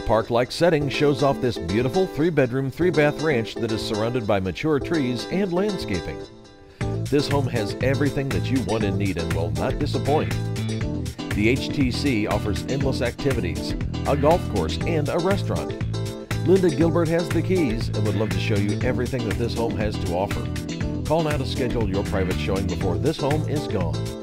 park-like setting shows off this beautiful 3-bedroom, 3-bath ranch that is surrounded by mature trees and landscaping. This home has everything that you want and need and will not disappoint. The HTC offers endless activities, a golf course, and a restaurant. Linda Gilbert has the keys and would love to show you everything that this home has to offer. Call now to schedule your private showing before this home is gone.